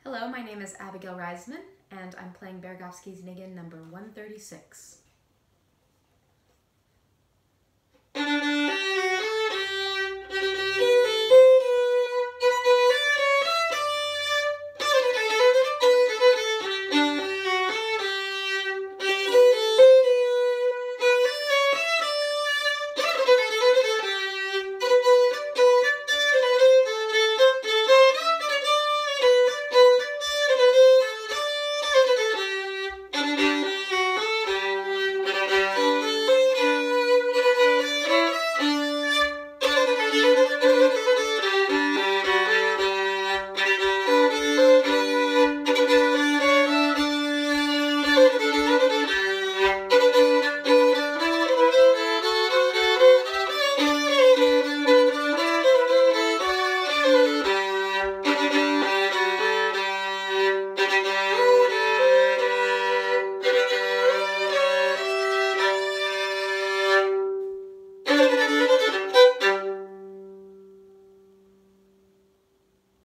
Hello, my name is Abigale Reisman, and I'm playing Beregovski's Niggin number 136.